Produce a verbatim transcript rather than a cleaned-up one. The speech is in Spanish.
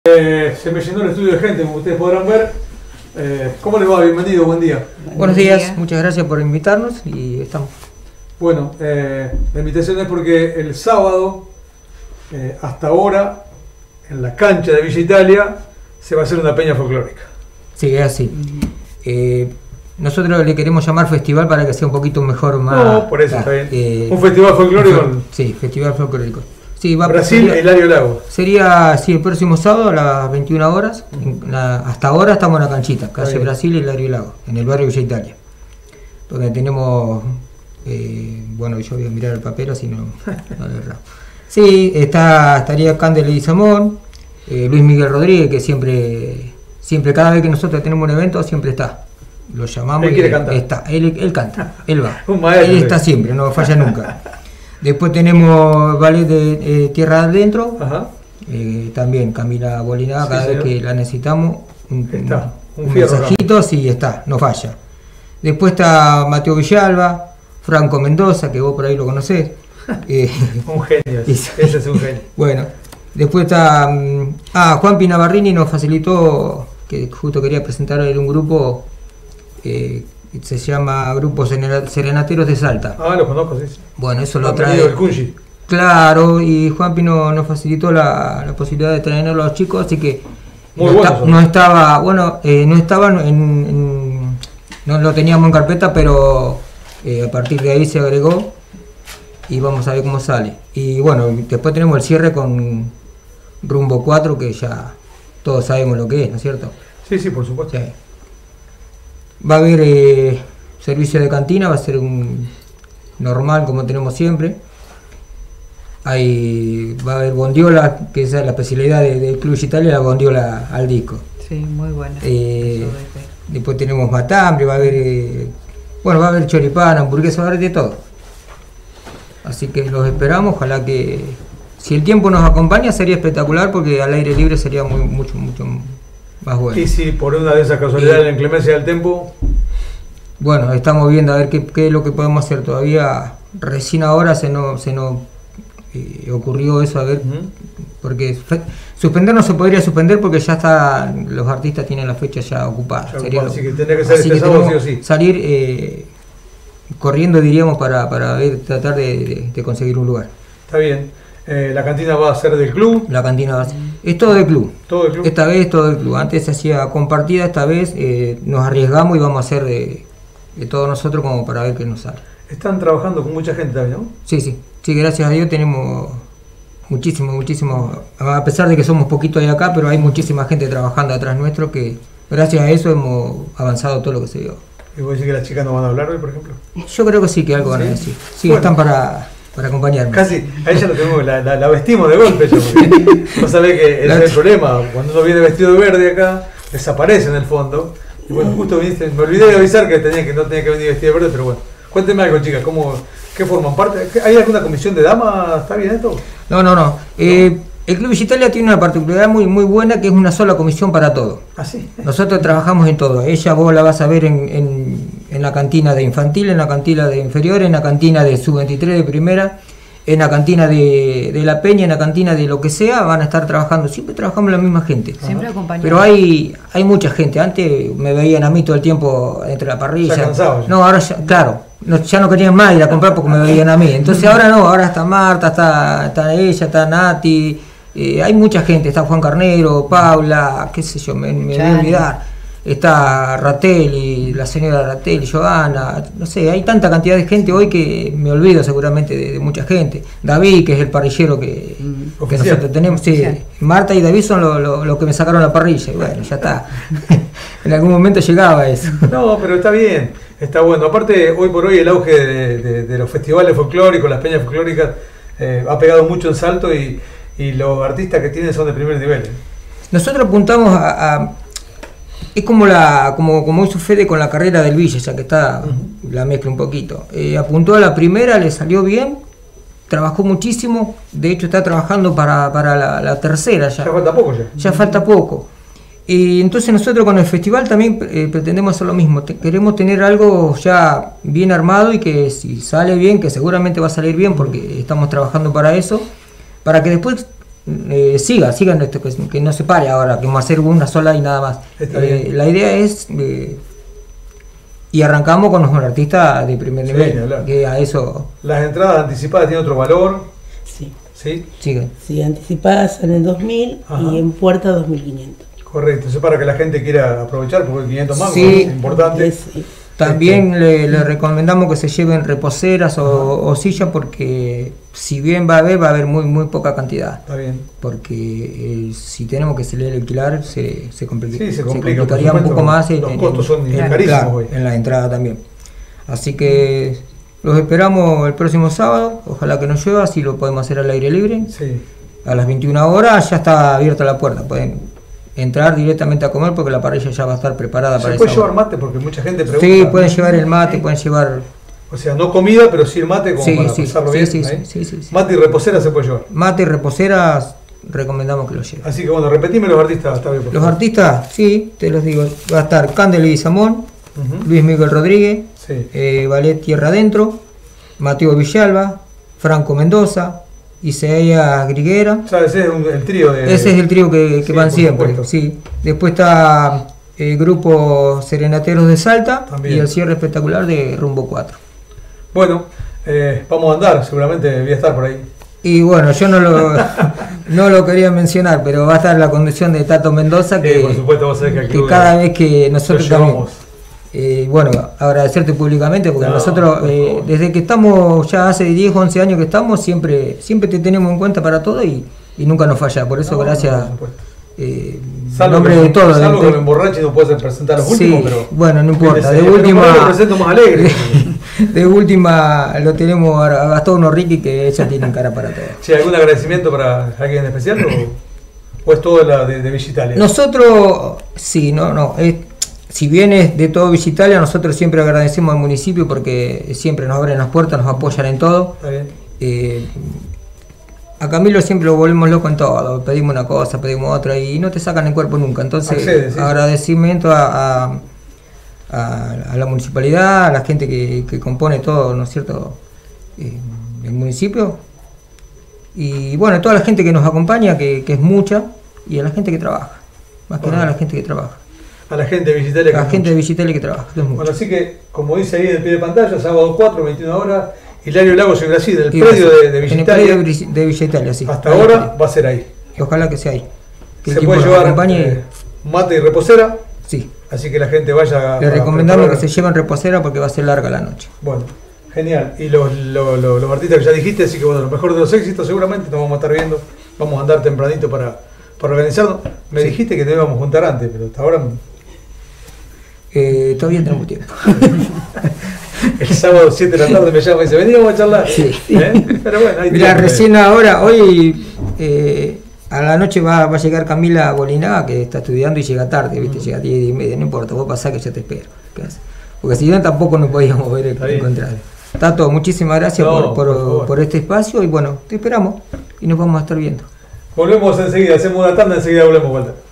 Eh, se me llenó el estudio de gente, como ustedes podrán ver. Eh, ¿Cómo les va? Bienvenido, buen día. Buenos días, muchas gracias por invitarnos y estamos. Bueno, eh, la invitación es porque el sábado, eh, hasta ahora, en la cancha de Villa Italia, se va a hacer una peña folclórica. Sí, es así. Eh, nosotros le queremos llamar festival para que sea un poquito mejor, más... No, por eso claro, está bien. Eh, un festival folclórico. Mejor, sí, festival folclórico. Sí, va Brasil, sería, Hilario Lago. Sería, sí, el próximo sábado a las veintiuna horas. En la, hasta ahora estamos en la canchita, calle Brasil, Hilario Lago, en el barrio Villa Italia. Donde tenemos... Eh, bueno, yo voy a mirar el papel así no... no le erramos. Sí, está, estaría Candel y Samón, eh, Luis Miguel Rodríguez, que siempre, siempre, cada vez que nosotros tenemos un evento, siempre está. Lo llamamos él y quiere él, cantar. Está, él, él canta, él va. Un maestro, él está siempre, no falla nunca. Después tenemos Ballet de eh, Tierra Adentro, eh, también Camila Bolina, cada sí, vez que la necesitamos, un, está, un, un mensajito, sí está, no falla. Después está Mateo Villalba, Franco Mendoza, que vos por ahí lo conocés. Eh, un genio, ese es un genio. Bueno, después está ah, Juan Pinavarrini nos facilitó, que justo quería presentar un grupo, eh, se llama Grupo Serenateros de Salta. Ah, lo conozco, sí. Bueno, eso lo trae. El Cunchi. Claro, y Juan Pino nos facilitó la, la posibilidad de traer a los chicos, así que Muy no, bueno, está, no estaba, bueno, eh, no estaban en, en, no lo teníamos en carpeta, pero eh, a partir de ahí se agregó. Y vamos a ver cómo sale. Y bueno, después tenemos el cierre con Rumbo cuatro, que ya todos sabemos lo que es, ¿no es cierto? Sí, sí, por supuesto. Sí. Va a haber eh, servicio de cantina, va a ser un normal como tenemos siempre. Hay, va a haber bondiola, que esa es la especialidad del de Club Italia, la bondiola al disco. Sí, muy buena. Eh, después tenemos matambre, va a haber, eh, bueno, va a haber choripán, hamburguesa, va a haber de todo. Así que los esperamos, ojalá que si el tiempo nos acompaña sería espectacular, porque al aire libre sería muy, mucho, mucho más bueno. Y si por una de esas casualidades, eh, la inclemencia del tiempo... Bueno, estamos viendo a ver qué, qué es lo que podemos hacer todavía. Recién ahora se nos, se nos eh, ocurrió eso, a ver, uh-huh. porque suspender no se podría suspender porque ya está, los artistas tienen la fecha ya ocupada. Ya sería ocupada, lo, así que tendría que ser este sábado sí o sí. Salir... Eh, corriendo, diríamos, para, para ver, tratar de, de, de conseguir un lugar. Está bien. Eh, ¿La cantina va a ser del club? La cantina va a ser... Es todo del club. ¿Todo del club? Esta vez todo del club. Antes se hacía compartida, esta vez eh, nos arriesgamos y vamos a hacer de, de todos nosotros como para ver qué nos sale. Están trabajando con mucha gente también, ¿no? Sí, sí. Sí, gracias a Dios tenemos muchísimo, muchísimo... A pesar de que somos poquitos de acá, pero hay muchísima gente trabajando atrás nuestro que gracias a eso hemos avanzado todo lo que se dio. ¿Y vos decís que las chicas no van a hablar hoy, por ejemplo? Yo creo que sí, que algo van a decir. Sí, bueno, están para, para acompañarme. Casi, a ella lo tenemos, la, la, la vestimos de golpe. Vos sabés que ese es el problema. Cuando uno viene vestido de verde acá, desaparece en el fondo. Y bueno, justo viniste, me olvidé de avisar que, tenía, que no tenía que venir vestido de verde, pero bueno. Cuénteme algo, chicas, ¿cómo, ¿qué forman parte? ¿Hay alguna comisión de damas? ¿Está bien esto? No, no, no. Eh, El Club Villa Italia tiene una particularidad muy muy buena, que es una sola comisión para todo. ¿Ah, sí? Nosotros trabajamos en todo. Ella vos la vas a ver en, en, en la cantina de infantil, en la cantina de inferior, en la cantina de sub veintitrés de primera, en la cantina de, de la peña, en la cantina de lo que sea, van a estar trabajando. Siempre trabajamos la misma gente. Siempre acompañados. Pero hay hay mucha gente. Antes me veían a mí todo el tiempo entre la parrilla. Ya cansado, ya. No, ahora ya, claro. No, ya no querían más ir a comprar porque me veían a mí. Entonces ahora no, ahora está Marta, está, está ella, está Nati. Eh, hay mucha gente, está Juan Carnero, Paula, qué sé yo, me, me voy a olvidar, está Ratelli, la señora Ratelli, Giovanna, no sé, hay tanta cantidad de gente hoy que me olvido seguramente de, de mucha gente. David, que es el parrillero que, mm. que nosotros tenemos, sí, sí. Marta y David son los lo, lo que me sacaron la parrilla, y bueno, ya está. En algún momento llegaba eso. No, pero está bien, está bueno. Aparte, hoy por hoy el auge de, de, de los festivales folclóricos, las peñas folclóricas, eh, ha pegado mucho en salto y Y los artistas que tienen son de primer nivel. ¿eh? Nosotros apuntamos a, a... Es como la como, como hizo Fede con la carrera del Villa, ya que está, uh-huh. la mezcla un poquito. Eh, apuntó a la primera, le salió bien, trabajó muchísimo, de hecho está trabajando para, para la, la tercera ya. Ya falta poco ya. Ya falta poco. Y entonces nosotros con el festival también eh, pretendemos hacer lo mismo. Te, queremos tener algo ya bien armado y que si sale bien, que seguramente va a salir bien porque estamos trabajando para eso, para que después eh, siga, siga en esto, que, que no se pare ahora, que vamos a hacer una sola y nada más. Eh, la idea es, eh, y arrancamos con los artistas de primer Sí, nivel, claro. que a eso... Las entradas anticipadas tienen otro valor. Sí. ¿Sí? Sigue. Sí, anticipadas salen dos mil Ajá. y en puerta dos mil quinientos. Correcto, eso es para que la gente quiera aprovechar, porque quinientos mangos Sí. es importante. Es- sí. También le, le recomendamos que se lleven reposeras o, o sillas, porque si bien va a haber, va a haber muy muy poca cantidad. Está bien. Porque eh, si tenemos que salir a alquilar, se, se, complica, Sí, se se complica, complicaría por un poco supuesto. más. En, Los en- costos son en- carísimos claro, hoy. en la entrada también. Así que los esperamos el próximo sábado. Ojalá que nos llueva, si lo podemos hacer al aire libre. Sí. A las veintiuna horas ya está abierta la puerta. Pueden entrar directamente a comer porque la parrilla ya va a estar preparada ¿Se para puede esa llevar hora. mate? Porque mucha gente pregunta. Sí, pueden llevar el mate, pueden llevar... O sea, no comida, pero sí el mate como Sí, para sí, pasarlo sí, bien. sí, ahí. sí, sí, sí, sí. Mate y reposera se puede llevar. Mate y reposeras recomendamos que lo lleven. Así que bueno, repetime los artistas, está bien. por Los favor. artistas, sí, te los digo. Va a estar Candel y Samón, Ujú. Luis Miguel Rodríguez, Sí. eh, Ballet Tierra Adentro, Mateo Villalba, Franco Mendoza, Isaías Griguera. O sea, ese es un- el trío de. Ese es el trío que, que Sí, van por siempre. supuesto. Sí. Después está el grupo Serenateros de Salta También. y el cierre espectacular de Rumbo cuatro. Bueno, eh, vamos a andar, seguramente voy a estar por ahí. Y bueno, yo no lo, no lo quería mencionar, pero va a estar la conducción de Tato Mendoza, que, Eh, por supuesto, vos sabés que al que club cada de- vez que nosotros lo también, llevamos. eh, bueno, agradecerte públicamente, porque No, nosotros, por eh, favor. desde que estamos, ya hace diez, once años que estamos, siempre siempre te tenemos en cuenta para todo y, y nunca nos falla. Por eso, No, gracias, no, por supuesto. eh, en Salvo nombre que, de todos. salvo de- que me emborrache y no puedo presentar los Sí, últimos, pero. bueno, no importa, de Pero última- por ahí lo presento más alegre. De última lo tenemos a Gastón Orriqui, que ellos tienen cara para todo. Che, ¿algún agradecimiento para alguien en especial o, o es todo la de, de Villa Italia? Nosotros, sí, no, no, es, si bien es de todo Villa Italia, nosotros siempre agradecemos al municipio porque siempre nos abren las puertas, nos apoyan en todo. Está bien. Eh, a Camilo siempre lo volvemos loco en todo, pedimos una cosa, pedimos otra y no te sacan el cuerpo nunca. Entonces, Accede, sí. agradecimiento a, a, a- a la municipalidad, a la gente que, que compone todo, ¿no es cierto?, eh, el municipio. Y bueno, a toda la gente que nos acompaña, que, que es mucha, y a la gente que trabaja. Más que Bueno. nada a la gente que trabaja. A la gente de Villa Italia. A la que gente de mucho. Villa Italia que trabaja, que es mucha. Bueno, así que, como dice ahí en el pie de pantalla, sábado cuatro, veintiuna horas, Hilario Lagos y Brasil, en el Y predio Brasil, de, de Villa en el Italia. predio de Bri- de Villa Italia, sí. Hasta Ahí ahora está. va a ser ahí. Y ojalá que sea ahí. Que el Se equipo puede nos llevar acompañe. eh, mate y reposera, Sí. así que la gente vaya. Le a recomendamos que preparar. se lleven reposera porque va a ser larga la noche. Bueno, genial. Y los, los, los, los artistas que ya dijiste, así que bueno, lo mejor de los éxitos seguramente nos vamos a estar viendo. Vamos a andar tempranito para, para organizarnos. Me Sí. dijiste que te íbamos a juntar antes, pero hasta ahora Eh, todavía tenemos tiempo. el sábado siete de la tarde me llama y dice, vení, vamos a charlar. Sí. ¿Eh? Pero bueno, ahí Mira, tiene. recién ahora, hoy eh, a la noche va, va a llegar Camila Bolinaga, que está estudiando y llega tarde, ¿viste? Llega a diez, diez y media, no importa, vos pasás que yo te espero. ¿Qué haces? Porque si no tampoco nos podíamos ver Está bien. encontrar. Tato, muchísimas gracias No, por, por por, favor. por este espacio y bueno, te esperamos y nos vamos a estar viendo. Volvemos enseguida, hacemos una tanda, enseguida volvemos, Walter.